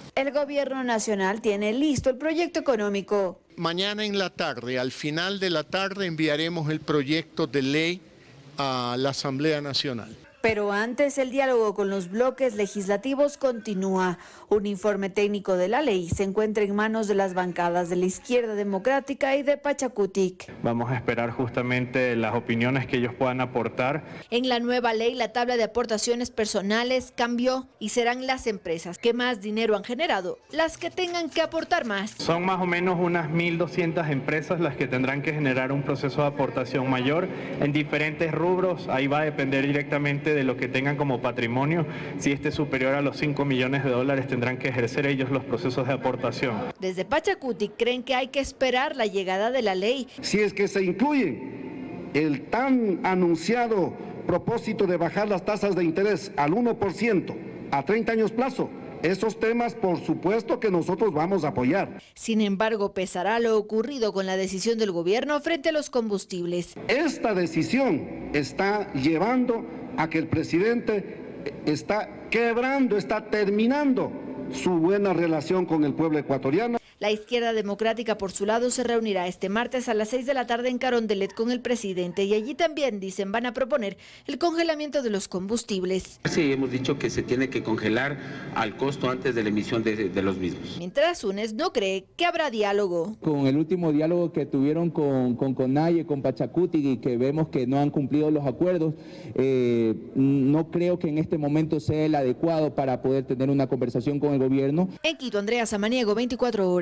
El gobierno nacional tiene listo el proyecto económico. Mañana en la tarde, al final de la tarde, enviaremos el proyecto de ley a la Asamblea Nacional. Pero antes el diálogo con los bloques legislativos continúa. Un informe técnico de la ley se encuentra en manos de las bancadas de la Izquierda Democrática y de Pachakutik. Vamos a esperar justamente las opiniones que ellos puedan aportar. En la nueva ley, la tabla de aportaciones personales cambió y serán las empresas que más dinero han generado las que tengan que aportar más. Son más o menos unas 1.200 empresas las que tendrán que generar un proceso de aportación mayor en diferentes rubros. Ahí va a depender directamente de lo que tengan como patrimonio. Si este es superior a los 5 millones de dólares, tendrán que ejercer ellos los procesos de aportación. Desde Pachakutik creen que hay que esperar la llegada de la ley. Si es que se incluye el tan anunciado propósito de bajar las tasas de interés al 1% a 30 años plazo, esos temas por supuesto que nosotros vamos a apoyar. Sin embargo, pesará lo ocurrido con la decisión del gobierno frente a los combustibles. Esta decisión está llevando a que el presidente está quebrando, está terminando su buena relación con el pueblo ecuatoriano. La Izquierda Democrática, por su lado, se reunirá este martes a las 6 de la tarde en Carondelet con el presidente y allí también, dicen, van a proponer el congelamiento de los combustibles. Sí, hemos dicho que se tiene que congelar al costo antes de la emisión de los mismos. Mientras UNES no cree que habrá diálogo. Con el último diálogo que tuvieron con CONAIE, con Pachakutik, y que vemos que no han cumplido los acuerdos, no creo que en este momento sea el adecuado para poder tener una conversación con el gobierno. En Quito, Andrea Samaniego, 24 horas.